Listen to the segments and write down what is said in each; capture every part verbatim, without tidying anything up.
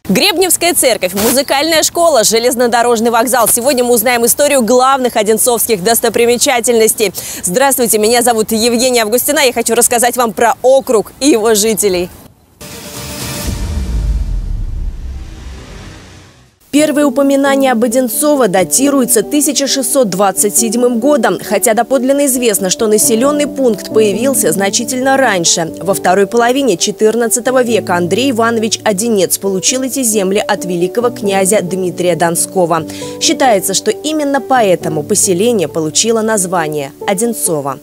Гребневская церковь, музыкальная школа, железнодорожный вокзал. Сегодня мы узнаем историю главных одинцовских достопримечательностей. Здравствуйте, меня зовут Евгения Августина. Я хочу рассказать вам про округ и его жителей. Первые упоминания об Одинцово датируются тысяча шестьсот двадцать седьмым годом, хотя доподлинно известно, что населенный пункт появился значительно раньше. Во второй половине четырнадцатого века Андрей Иванович Одинец получил эти земли от великого князя Дмитрия Донского. Считается, что именно поэтому поселение получило название Одинцово.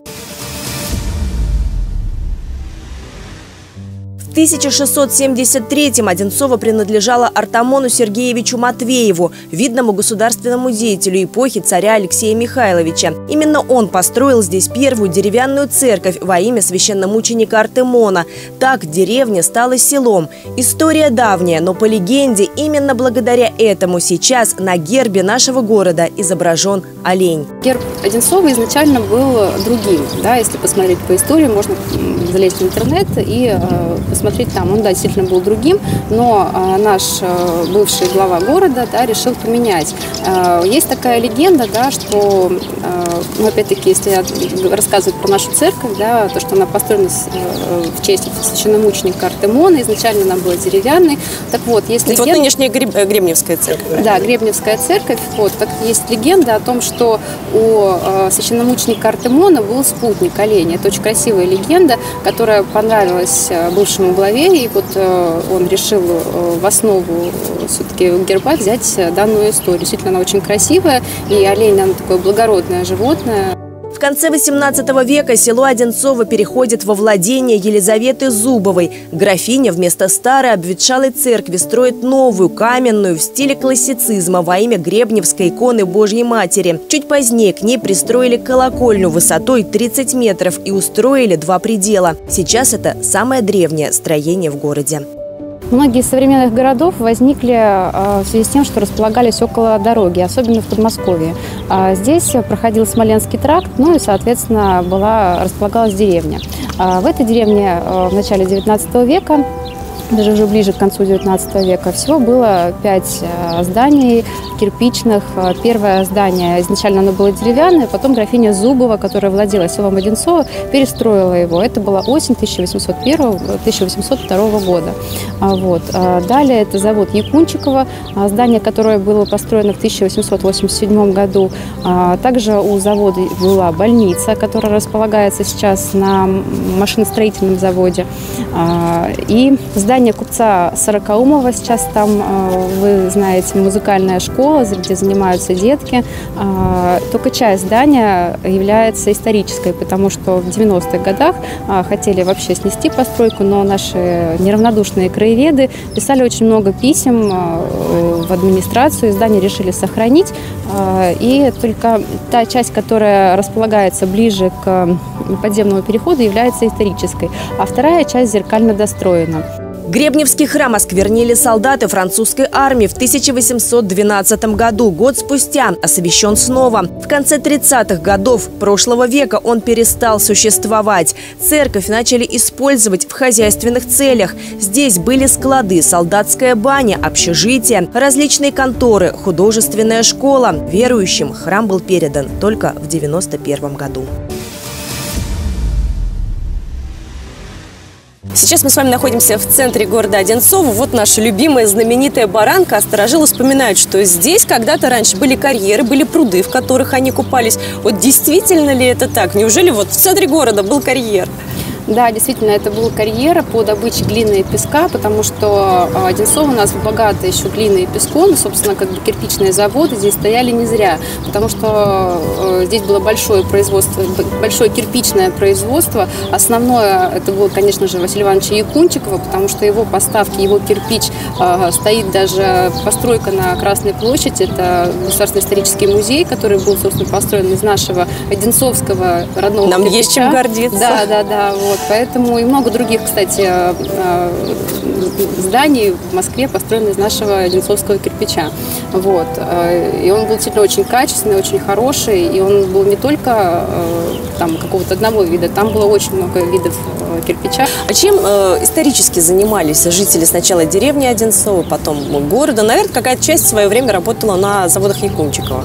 В тысяча шестьсот семьдесят третьем Одинцово принадлежало Артамону Сергеевичу Матвееву, видному государственному деятелю эпохи царя Алексея Михайловича. Именно он построил здесь первую деревянную церковь во имя священномученика Артемона. Так деревня стала селом. История давняя, но по легенде именно благодаря этому сейчас на гербе нашего города изображен олень. Герб Одинцова изначально был другим. Да, если посмотреть по истории, можно залезть в интернет и э, посмотреть. Смотреть там, он да, действительно был другим, но э, наш э, бывший глава города да, решил поменять. Э, есть такая легенда, да, что, э, ну, опять-таки, если рассказывать про нашу церковь, да, то, что она построена с, э, в честь священномученика Артемона, изначально она была деревянной. Так вот, есть легенда... Вот нынешняя Греб... Гребневская церковь. Да, Гребневская церковь. Вот, так есть легенда о том, что у э, священномученика Артемона был спутник олень. Это очень красивая легенда, которая понравилась э, бывшему главе, и вот э, он решил э, в основу все-таки герба взять данную историю. Действительно, она очень красивая, и олень, она такое благородное животное. В конце восемнадцатого века село Одинцово переходит во владение Елизаветы Зубовой. Графиня вместо старой обветшалой церкви строит новую, каменную, в стиле классицизма во имя Гребневской иконы Божьей Матери. Чуть позднее к ней пристроили колокольню высотой тридцать метров и устроили два предела. Сейчас это самое древнее строение в городе. Многие из современных городов возникли в связи с тем, что располагались около дороги, особенно в Подмосковье. Здесь проходил Смоленский тракт, ну и, соответственно, была, располагалась деревня. В этой деревне в начале девятнадцатого века, даже уже ближе к концу девятнадцатого века, всего было пять зданий кирпичных. Первое здание, изначально оно было деревянное, потом графиня Зубова, которая владела селом Одинцово, перестроила его. Это была осень тысяча восемьсот первого — тысяча восемьсот второго года. Вот. Далее это завод Якунчикова, здание, которое было построено в тысяча восемьсот восемьдесят седьмом году. Также у завода была больница, которая располагается сейчас на машиностроительном заводе. И здание купца Сорокаумова, сейчас там, вы знаете, музыкальная школа, где занимаются детки. Только часть здания является исторической, потому что в девяностых годах хотели вообще снести постройку, но наши неравнодушные краеведы писали очень много писем в администрацию, здание решили сохранить. И только та часть, которая располагается ближе к подземному переходу, является исторической, а вторая часть зеркально достроена. Гребневский храм осквернили солдаты французской армии в тысяча восемьсот двенадцатом году. Год спустя освящен снова. В конце тридцатых годов прошлого века он перестал существовать. Церковь начали использовать в хозяйственных целях. Здесь были склады, солдатская баня, общежитие, различные конторы, художественная школа. Верующим храм был передан только в девяносто первом году. Сейчас мы с вами находимся в центре города Одинцово. Вот наша любимая знаменитая баранка. А старожилы вспоминают, что здесь когда-то раньше были карьеры, были пруды, в которых они купались. Вот действительно ли это так? Неужели вот в центре города был карьер? Да, действительно, это был карьер по добыче глины и песка, потому что Одинцово у нас богато еще глиной и песком, и, собственно, как бы кирпичные заводы здесь стояли не зря, потому что здесь было большое производство, большое кирпичное производство. Основное это было, конечно же, Василия Ивановича Якунчикова, потому что его поставки, его кирпич стоит даже постройка на Красной площади. Это Государственный исторический музей, который был, собственно, построен из нашего одинцовского родного Нам кирпича. Есть чем гордиться. Да, да, да. Вот. Поэтому и много других, кстати, зданий в Москве построены из нашего одинцовского кирпича. Вот. И он был действительно очень качественный, очень хороший. И он был не только там какого-то одного вида, там было очень много видов кирпича. А чем э, исторически занимались жители сначала деревни Одинцово, потом города? Наверное, какая-то часть в свое время работала на заводах Якунчикова.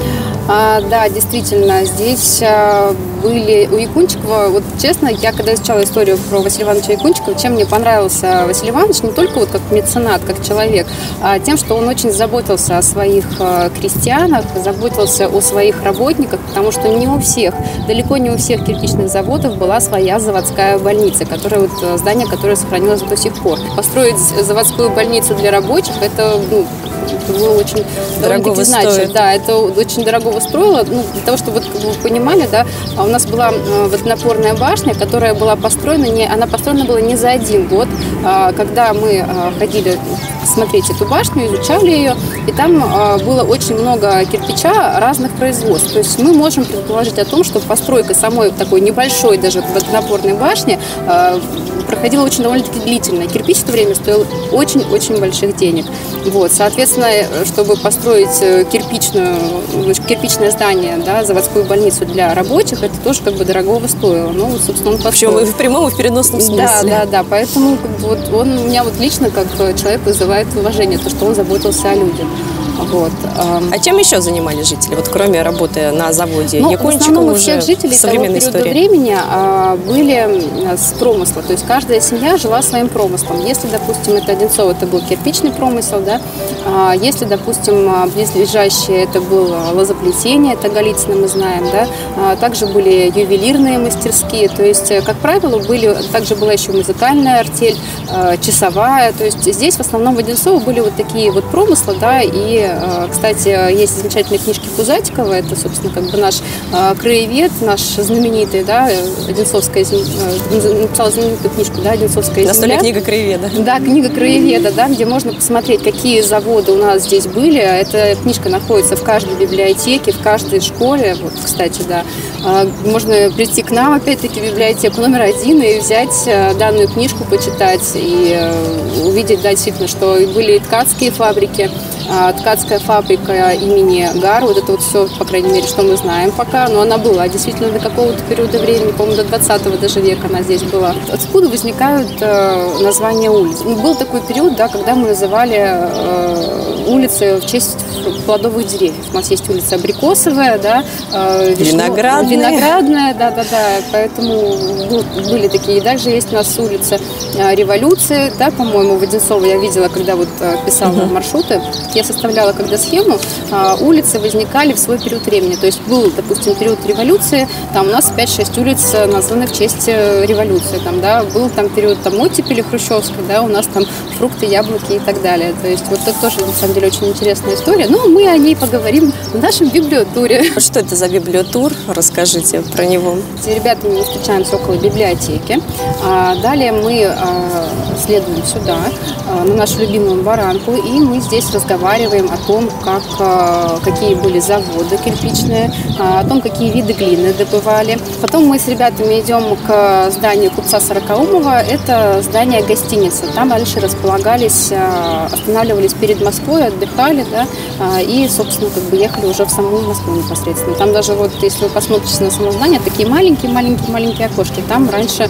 А, да, действительно, здесь а, были у Якунчикова, вот честно, я когда изучала историю про Василия Ивановича Якунчикова, чем мне понравился Василий Иванович, не только вот как меценат, как человек, а тем, что он очень заботился о своих а, крестьянах, заботился о своих работниках, потому что не у всех, далеко не у всех кирпичных заводов была своя заводская больница, которая, вот, здание, которое сохранилось до сих пор. Построить заводскую больницу для рабочих, это, ну, это было очень дорого стоит. Да, это очень дорого строило. Ну, для того, чтобы, вот, как вы понимали, да, у нас была э, водонапорная башня, которая была построена, не, она построена была не за один год. А, когда мы а, ходили смотреть эту башню, изучали ее, и там а, было очень много кирпича разных производств. То есть мы можем предположить о том, что постройка самой такой небольшой даже водонапорной башни а, проходила очень довольно-таки длительно. Кирпич в то время стоил очень-очень больших денег. Вот, соответственно, чтобы построить кирпичную, кирпичное здание, да, заводскую больницу для рабочих, это тоже как бы дорогого стоило. Ну, собственно, он построил. Причем и в прямом, и в переносном смысле. Да, да, да. Поэтому как бы, вот, он у меня вот лично как человек вызывает уважение, то, что он заботился о людях. Вот. А чем еще занимались жители, вот кроме работы на заводе Ну, Якунчикова? В основном у всех жителей того периода истории. времени а, были с промысла, то есть каждая семья жила своим промыслом. Если, допустим, это Одинцово, это был кирпичный промысел, да, а, если, допустим, близлежащее это было лозоплетение, это Голицыно мы знаем, да, а, также были ювелирные мастерские, то есть, как правило, были, также была еще музыкальная артель, а, часовая, то есть здесь в основном в Одинцово были вот такие вот промыслы, да, и кстати, есть замечательные книжки Пузатикова, это, собственно, как бы наш э, краевед, наш знаменитый, да, Одинцовская земля, э, написал знаменитую книжку, да, Одинцовская земля. На столе книга краеведа. Да, книга краеведа, да, где можно посмотреть, какие заводы у нас здесь были. Эта книжка находится в каждой библиотеке, в каждой школе, вот, кстати, да. Э, можно прийти к нам, опять-таки, в библиотеку номер один и взять э, данную книжку, почитать и э, увидеть, да, действительно, что были и ткацкие фабрики, ткацкая фабрика имени Гар, вот это вот все, по крайней мере, что мы знаем пока, но она была действительно до какого-то периода времени, по-моему, до двадцатого даже века она здесь была. Откуда возникают э, названия улиц? Был такой период, да, когда мы называли э, улицы в честь плодовых деревьев. У нас есть улица Абрикосовая, да, э, Виноградная. Виноградная, да-да-да, поэтому был, были такие. И также есть у нас улица э, Революции, да, по-моему, в Одинцово я видела, когда вот э, писала uh-huh. маршруты. Я составляла когда схему, а, улицы возникали в свой период времени. То есть был, допустим, период революции, там у нас пять-шесть улиц названы в честь революции. Там, да, был там период там, оттепели хрущевской, да, у нас там фрукты, яблоки и так далее. То есть вот это тоже, на самом деле, очень интересная история. Но мы о ней поговорим в нашем библиотуре. Что это за библиотур? Расскажите про него. С ребятами мы встречаемся около библиотеки. А, далее мы а, следуем сюда, а, на нашу любимую баранку, и мы здесь разговариваем о том, как, какие были заводы кирпичные, о том, какие виды глины добывали. Потом мы с ребятами идем к зданию купца Сорокаумова. Это здание гостиницы. Там раньше располагались, останавливались перед Москвой, отдыхали, да, и, собственно, как бы ехали уже в саму Москву непосредственно. Там даже вот, если вы посмотрите на само здание, такие маленькие-маленькие-маленькие окошки. Там раньше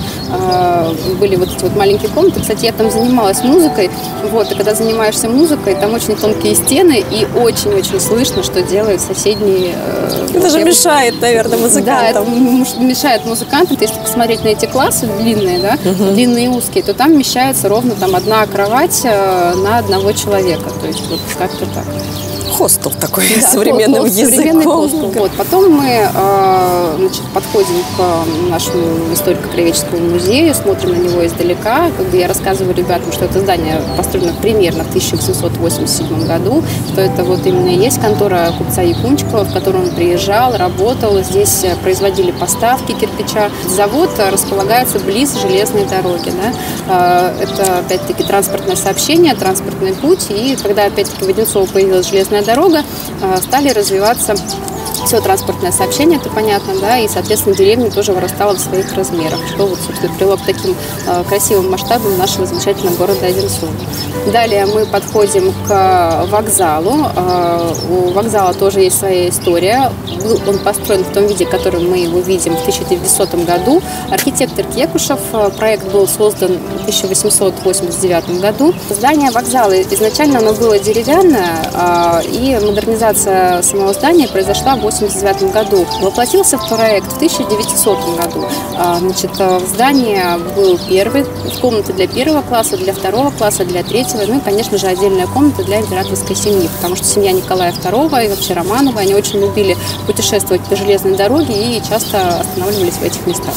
были вот эти вот маленькие комнаты. Кстати, я там занималась музыкой. Вот, и когда занимаешься музыкой, там очень тонкие стены, и очень-очень слышно, что делают соседние... Это же мешает, наверное, музыкантам. Да, это мешает музыкантам. Если посмотреть на эти классы длинные, да, uh-huh. длинные и узкие, то там вмещается ровно там одна кровать на одного человека. То есть вот как-то так. Хостел такой, да, современным хостел, языком. Современный хостел. Вот. Потом мы э, значит, подходим к нашему историко-краеведческому музею, смотрим на него издалека. Как бы я рассказываю ребятам, что это здание построено примерно в тысяча восемьсот восемьдесят седьмом году, что это вот именно и есть контора купца Якунчикова, в котором он приезжал, работал. Здесь производили поставки кирпича. Завод располагается близ железной дороги. Да? Это, опять-таки, транспортное сообщение, транспортный путь. И когда, опять-таки, в Одинцово появилась железная дорога, стали развиваться все транспортное сообщение, это понятно, да, и, соответственно, деревня тоже вырастала в своих размерах, что вот, собственно, привело к таким э, красивым масштабам нашего замечательного города Одинцово. Далее мы подходим к вокзалу. Э, у вокзала тоже есть своя история. Был он построен в том виде, в котором мы его видим в тысяча девятисотом году. Архитектор Кекушев. Проект был создан в тысяча восемьсот восемьдесят девятом году. Здание вокзала изначально оно было деревянное, э, и модернизация самого здания произошла в восемьдесят девятом году. Воплотился в проект в тысяча девятисотом году. Значит, в здании был первый, комната для первого класса, для второго класса, для третьего, ну и, конечно же, отдельная комната для императорской семьи, потому что семья Николая второго и вообще Романовы, они очень любили путешествовать по железной дороге и часто останавливались в этих местах.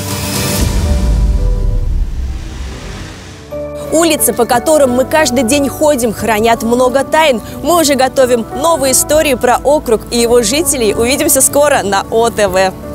Улицы, по которым мы каждый день ходим, хранят много тайн. Мы уже готовим новые истории про округ и его жителей. Увидимся скоро на О Т В.